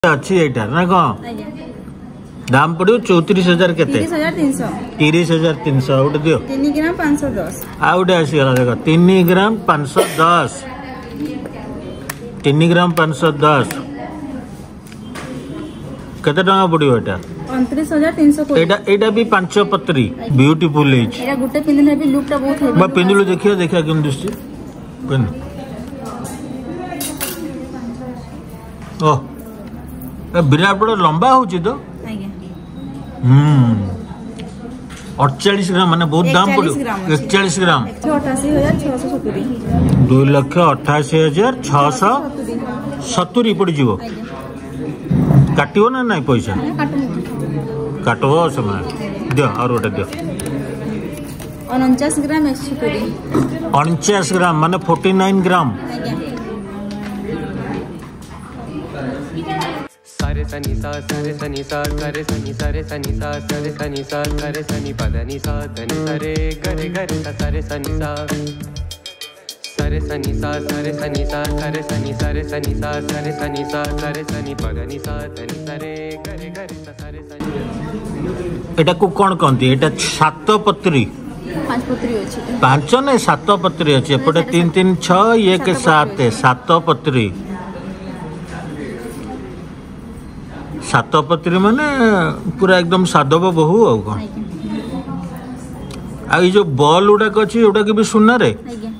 अच्छी एटा ना कौन दाम पड़ो 34,000 के 30,300 आउट दियो 3 ग्राम 510 आउट आसीगला देख 3 ग्राम 510 3 ग्राम 510 केते टका पड़ियो एटा 29,300 एटा भी 5 पत्री ब्यूटीफुल एज एटा गुटे पिनले भी लुक टा बहुत है बा पिंदुलो देखिया केम दिसछि पिन ओ विराट बड़ा लंबा होची तो 48 ग्राम माने बहुत दाम पड़ो 41 ग्राम 88,670 2,88,670 पड़ जीवो काटियो ना नहीं पैसा काटबो समय दियो और गोटे दियो 49 ग्राम 170 49 ग्राम माने 49 ग्राम सारे सनी सा सारे सनी सा करे सनी सारे सनी सा सारे सनी सा करे सनी पदनी सा धनी सारे गरे गरे सा सारे सनी सा सारे सनी सा सारे सनी सा करे सनी सारे सनी सा सारे सनी सा करे सनी पदनी सा धनी सारे गरे गरे सा सारे सनी एटा को कोन कहंती एटा 7 पत्री 5 पत्री अछि 5 नै 7 पत्री अछि एपटे 3 3 6 1 7 7 पत्री 7 पत्री माने पूरा एकदम साधव बहु आ कौन आ जो बॉल गुड़ाक अच्छी जोटा कि भी सुना रे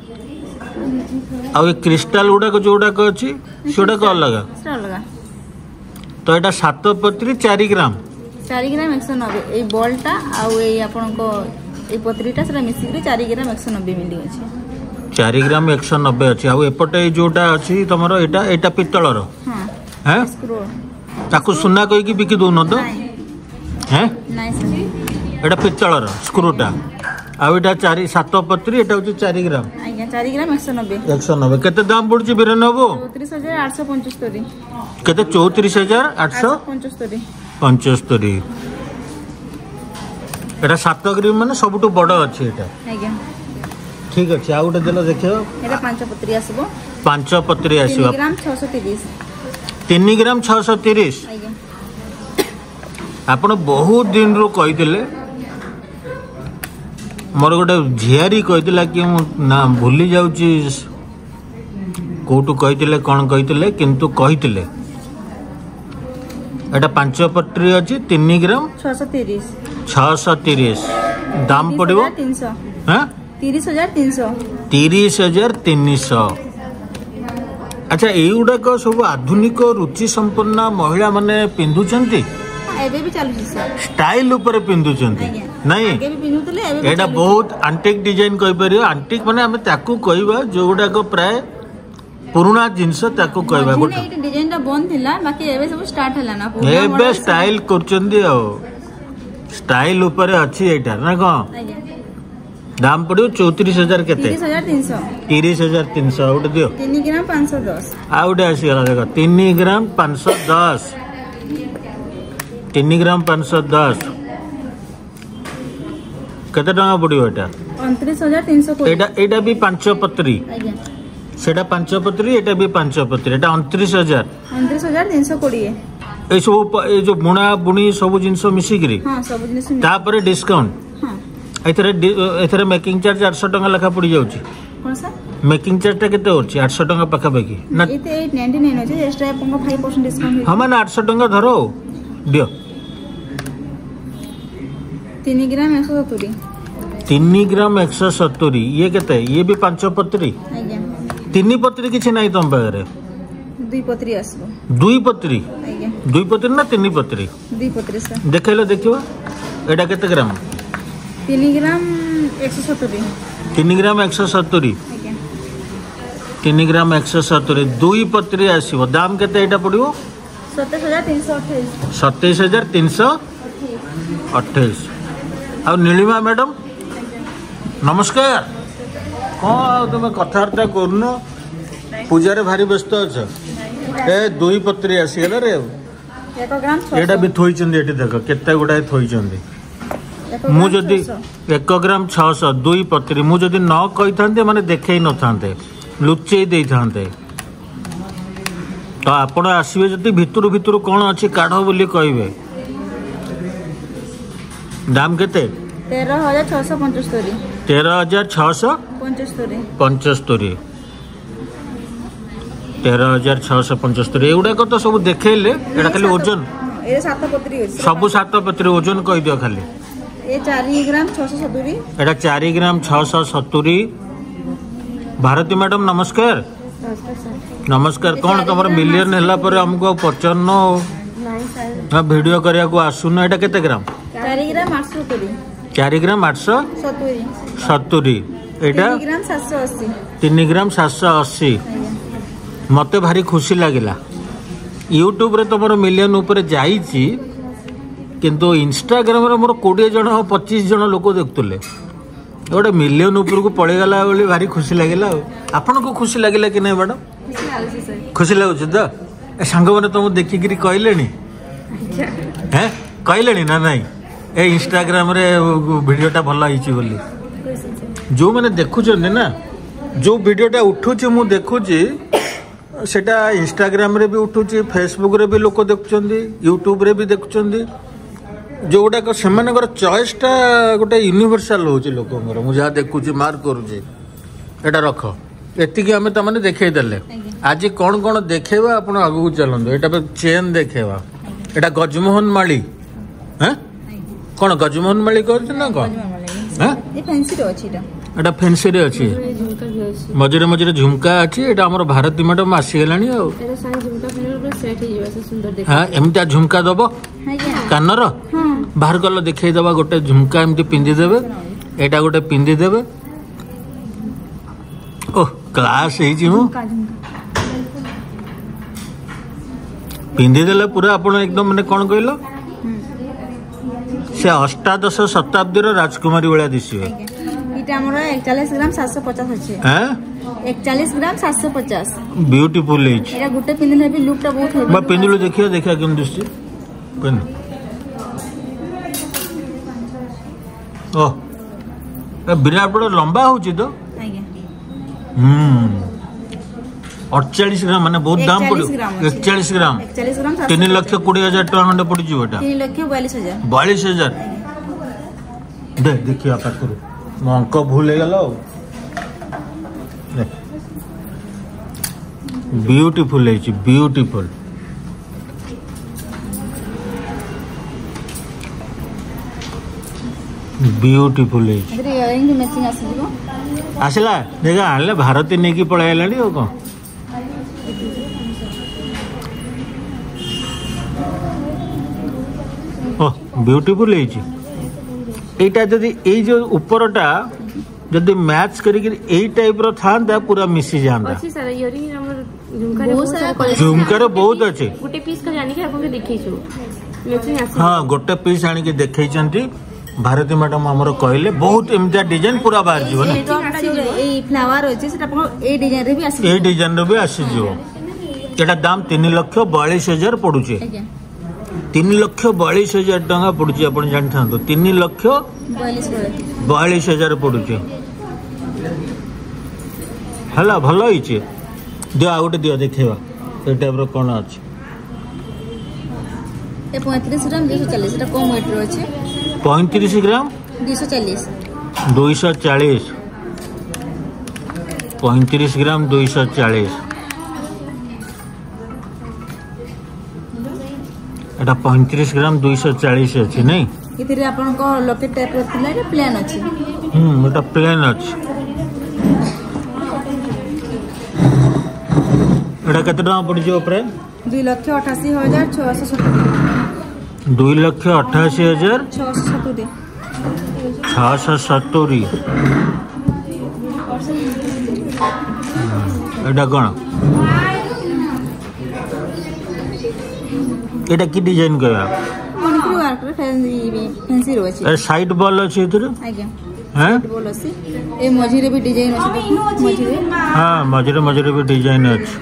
आ क्रिस्टाल गुड़ाक जोड़ाक अच्छी सेटाक अलग तो यहाँ 7 पत्री 4 ग्राम 4 ग्राम 190 ए बॉलटा आ ए आपनको ए पत्रीटा सेटा मिसिकरी 4 ग्राम 190 मिली अछि 4 ग्राम 190 अछि आ एपटे जोटा अछि तमरो एटा एटा पित्तलर हां हैं ताकू सुना कहि कि बिकी दोनो तो हैं नाइस एटा पित्तलर स्क्रूटा आ एटा 4 7 पत्री एटा होची 4 ग्राम आज्ञा 4 ग्राम 190 केते दाम पड़ची बिरनबो 34,875 केते 34,875 एटा 7 ग्राम माने सबटु बड़ अछि एटा आज्ञा ठीक अछि आ गोटे देलो देखियो एटा 5 पत्री आसीबो 5 पत्री आसीबो 3 ग्राम 630 3 ग्राम 630 आपण बहुत दिन रो कहिदिले मोर गोटे झियारी कहिदिला कि ना भूली जाउची कोटू कहिदिले कोन कहिदिले किंतु कहिदिले एटा 5 पत्री अछि 3 ग्राम 630 दाम पड़िबो 300 हां 30,300 30,300 अच्छा एगुड़ाक सब आधुनिक रुचि संपन्न महिला माने पिंधुचंती एबे भी चालू सर स्टाइल ऊपर पिंधुचंती नहीं आगे भी पिन्हुतले एबे एटा बहुत आंटिक डिजाइन कहि परियो आंटिक माने हमें ताकू कहबा जो गुड़ाक प्राय पुराना जिंस ताकू कहबा गोटे एटा डिजाइनटा बंद थिला बाकी एबे सब स्टार्ट हला ना एबे स्टाइल करचंदी आ स्टाइल ऊपर अछि एटा ना को दाम पड़ो 34,000 केते 30,300 आउट दियो 3 ग्राम 510 आउट आसीगला देख 3 ग्राम 510 3 ग्राम 510 केते टका पड़ियो एटा 29,300 एटा भी 5 पत्री सेटा 5 पत्री एटा भी 5 पत्री एटा 29,320 ए सब ए जो बुणा बुणी सब जिंस मिसी गिरी हां सब जिनिस ता पर डिस्काउंट हां एथरे मेकिंग चार्ज 800 टका लेखा पड़ी जाउची कोन सर मेकिंग चार्ज टा केते होची 800 टका पाखा पाखी ना एते 899 होची एक्स्ट्रा आपको 5% डिस्काउंट हम 800 टका धरो दियो 3 ग्राम 170 3 ग्राम 170 ये केते ये भी 5 पत्री आज्ञा 3 पत्री किछि नाही तम पारे 2 पत्री आसबो 2 पत्री आज्ञा 2 पत्री ना 3 पत्री 2 पत्री सर देखैलो देखियो एटा केते ग्राम 3 ग्राम 170 3 ग्राम 170 आज्ञा 3 ग्राम 170 2 पत्री आसीबो दाम केते एटा पड़िबो 27,328 27,328 आ नीलिमा मैडम नमस्कार कौन तुम कथबार्ता करन पूजा रे भारी व्यस्त अछ ए 2 पत्री आसीगला रे 1 ग्राम 600 एटा भी थोइचंदी एटी देख केते गुडा थोइचंदी मु जदि 1 ग्राम 600 2 पत्री मु जदि न कहि थांते माने देखै न थांते लुचै देई थांते तो आपण आसबे जदि भितरु भितरु कौन अच्छी काढ़ बोली कहे दाम केते 13,675 13,675 13,675 एगुड़ाक तो सब देखले एटा खाली ओजन ये 7 पत्री अछि सब 7 पत्री ओजन कह दियो खाली ये 4 ग्राम 670 एटा 4 ग्राम 670 भारती मैडम नमस्कार नमस्कार कौन तुम मिलियन है हमको पचारन वीडियो करिया को आसुन एटा केते ग्राम 4 ग्राम 870 4 ग्राम 870 एटा 3 ग्राम 780 3 ग्राम 780 मते भारी खुशी लगिला यूट्यूब रे तुम मिलियन ऊपर जाइछि किंतु इंस्टाग्राम रे मोर 20 जन 25 जन लोक देखुले गोटे मिलियन ऊपर को पड़े गला बोली भारी खुशी लगिला आपन को खुशी लगिला कि नहीं मैडम खुशी लगुच तो सांग मैंने तुम देखिकी कहले हैं कहले ना नहीं ए इंस्टाग्राम रे वीडियोटा भल होइछि बोली जो मैंने देखुछन ना जो वीडियोटा उठुछि मु देखुछि सेटा इंस्टाग्राम रे भी उठुछि फेसबुक रे भी लोक देखुछन्ती यूट्यूब रे भी देखुछन्ती जो गुड़ाक से चॉइसटा गोटे यूनिवर्साल होची लोकंर मुझे देखुची मार्क करुची एटा रख एतिकी आमे तमने देखैदेले आज कौन कौन देखेबा आपण आगु चलंदो एटा चेन देखेबा एटा गजमोहन माली हैं कौन गजमोहन माली कहछ ना को हैं ये फैंसी रो अछि एटा फैंसी रे अछि मझरे मझरे झुमका अछि एटा हमर भारती मैडम आसी गेलानी आ एटा साइज झुमका फिर सेट ही जेबा से सुंदर देख हां एमता झुमका दबो कानर बाहर गल देखई दबा गोटे झुमका एमती पिंदी देबे एटा गोटे पिंदी देबे ओह क्लास है जी हूं पिंदी देले पूरा आपण एकदम माने कोन कहलो से अष्टादश शताब्दी रो राजकुमारी वाला दिसिबे इटा हमर 41 ग्राम 750 अछि हैं 41 ग्राम 750 ब्यूटीफुल है एटा गुटे पिंदिले भी लुकटा बहुत है बा पिंदिलो देखिया केम दिसछि पेन ओह बिराट बड़ा लंबा होची तो आज्ञा 48 ग्राम माने बहुत दाम पड़ो 41 ग्राम 3,20,000 टका खंडे पड़ी जी बेटा 3,42,000 42,000 दे देखिए आप करू मो अंक भूल हे गेलो ब्यूटीफुल है जी ब्यूटीफुल ब्यूटीफुल है एथरे इयरिंग भी मैचिंग आसीबो आसला देखा आले भारती नेकी पळायलानी ओ को ओह ब्यूटीफुल है जी एटा जदी ए जो ऊपरटा जदी मैच करी एई टाइप रो थांदा पूरा मिसी जांदा अच्छी सारा इयरिंग हमर बहुत सारा झुमकार बहुत अच्छे गुटे पीस का जानी के आपन के देखैछु मैचिंग आसी हां गोटे पीस आनी के देखैचंती भारती मैडम हमरो कहले बहुत एमजा डिजाइन पूरा बाहर जीव ना ए फ्लावर होची सेटा अपन ए डिजाइन रे भी आसी ए डिजाइन रे भी आसी जीव एटा दाम 3,42,000 पडुचे 3,42,000 टका पडुचे आपण जानि थांतो 3,42,000 पडुचे हला भलो हिचे दियो आ गोटे दियो देखेबा ए टाइप रो कोन अछि ए 35 ग्राम 240 एटा कम वेट रो अछि 35 ग्राम 240 35 ग्राम 240 एटा 35 ग्राम 240 अछि नहीं इथिरे आपन को लॉकेट टाइप रो थिला रे प्लेन अछि एटा प्लेन अछि एटा कते टका पड़ जो प्राय 2,88,670 2,88,670 एटा कौन एटा की डिजाइन करा मणिपुर वर्क रे फैंसी रो अछि साइड बॉल अछि इधर आज्ञा हैं बोल अछि ए मझी रे भी डिजाइन अछि मझी रे हां मझरे भी डिजाइन अछि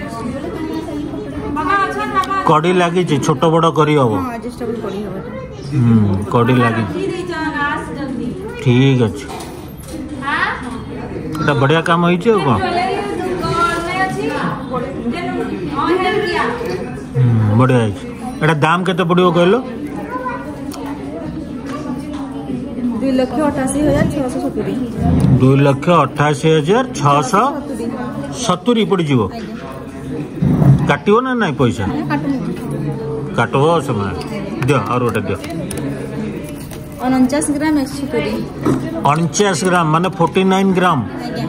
कड़ी लागी छी छोट बड़ करी हबो हां एडजस्टेबल करी हबो कड़ी लागी ठीक अछि एटा बढ़िया काम होई छै को बढ़िया एटा दाम केते पड़ियो कहलो 2,88,670 2,88,670 पड़ जीवो काटियो ना नहीं पैसा काटबो समय दियो और गोटे दियो 49 ग्राम 170 49 ग्राम माने 49 ग्राम आज्ञा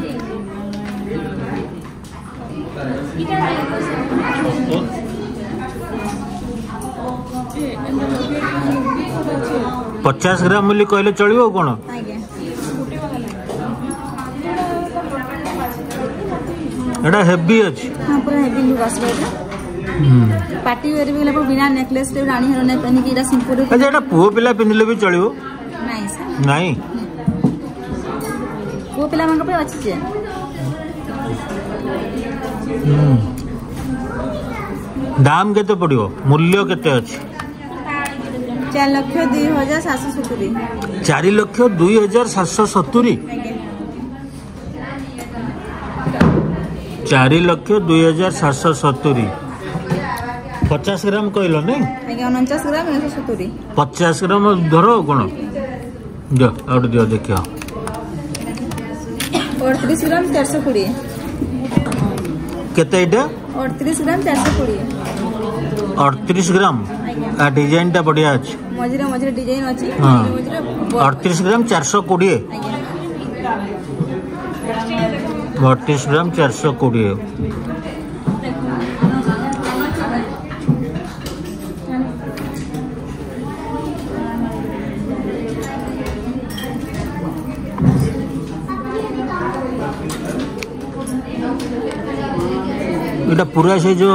50 ग्राम मिली कहले चलियो कोन आज्ञा एटा हेवी अछि हां पूरा हेवी लुक आसबे एटा पार्टी वेयर भी लेबो बिना नेकलेस रे रानी हेरो नै पहनी कि एटा सिंपल अच्छा एटा पुओ पिला पिनले भी चलियो नहीं सर नहीं वो पिला मन पे अछि जे दाम केते पड़ियो मूल्य केते अछि 4,02,770 4,02,770 4,02,770 50 ग्राम कहलो नहीं आज्ञा 49 ग्राम 170 50 ग्राम धरो कोन दियो आउट दियो देखियो 38 ग्राम 420 केते एटा 38 ग्राम 420 38 ग्राम आ डिजाइन टा बढ़िया अछि मझिरे मझिरे डिजाइन अछि हाँ। मझिरे 38 ग्राम 420 32 ग्राम 420 एटा पूरा से जो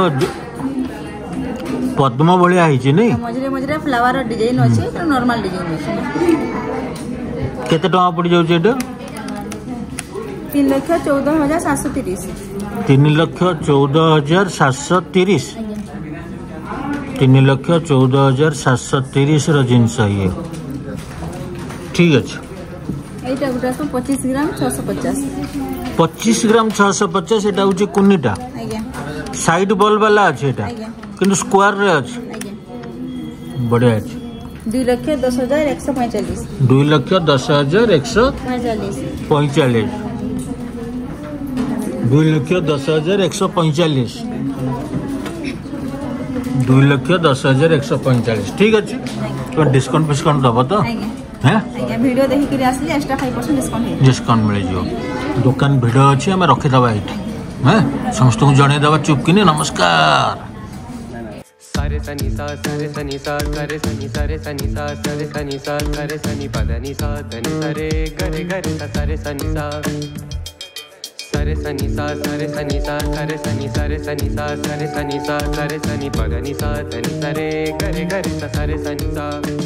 पद्म भलिया हिची नहीं मझिरे मझिरे फ्लावर डिजाइन अछि तो नॉर्मल डिजाइन अछि केते टका पड़ जाउछ एटा 3,14,730 3,14,730 3,14,730 रो जिनस ये ठीक अछि एटा गुटा 25 ग्राम 650 25 ग्राम 650 एटा होची कुन्नीटा आज्ञा साइड बॉल वाला अछि एटा आज्ञा किंतु स्क्वायर रे अछि आज्ञा बढ़िया अछि 2,10,145 2,10,145 2,10,145 2,10,145 ठीक अछि तो डिस्काउंट डिस्काउंट दबो तो आज्ञा हैं आज्ञा वीडियो देखि के आसली एक्स्ट्रा 5% डिस्काउंट हे डिस्काउंट मिल जो दुकान भिड़ अच्छी आम रखीदबा ये समस्त को जन दबा चुपकिनी नमस्कार सारे सनी सा सरे सनी सा करे सनी सरे सनी सा सरे सनी सा करे सनी पदनी सा धनी सरे गरे गरे सा सरे सनी सा सरे सनी सा सरे सनी सा करे सनी सरे सनी सा सरे सनी सा करे सनी पदनी सा धनी सरे गरे गरे सा सरे सनी सा